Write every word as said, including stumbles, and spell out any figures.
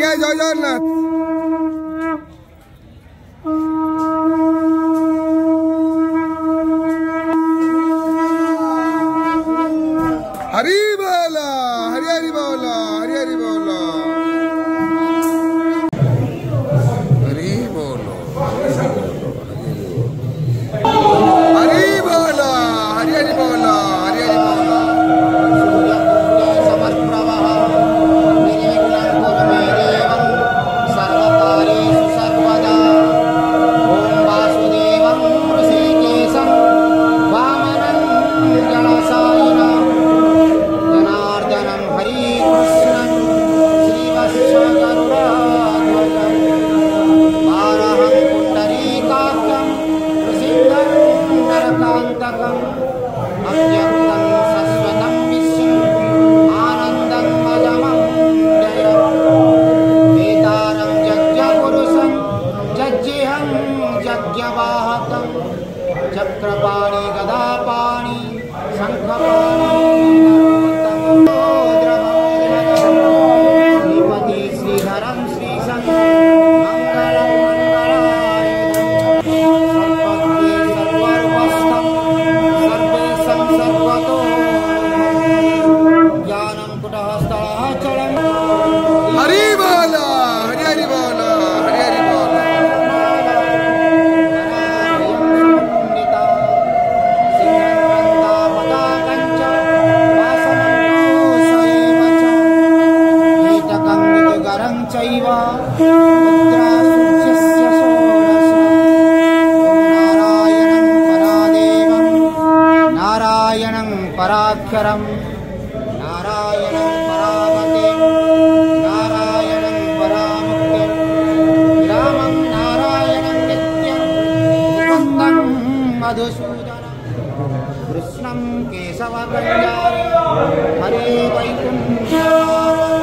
आज्ञा जय जगन्नाथ। हरि बोला, हरि हरि बोला, हरि हरि बोला, हरि बोलो, हरि बोला, हरि हरि बोला, हरि हरि बोला। चक्रपाणि गदापाणि शंखपाणि श्रीपति श्रीधरं श्रीशं मंगलं मंगलाय सर्वज्ञे सर्वरूपस्थं सर्वेशं सर्वतो ज्ञानं कुटः स्थलः चलं। हरि बोला, हरि हरि बोला, हरि हरि बोला। चैव मुद्रा सूच्यस्य षोडश। नारायणं परादेवं नारायणं पराक्षरं नारायणं परागतिं नारायणं परामुक्तिं रामं नारायणं नित्यं मुकुन्दं मधुसूदनं कृष्णं केशवकल्याणं हरे वैकुण्ठं।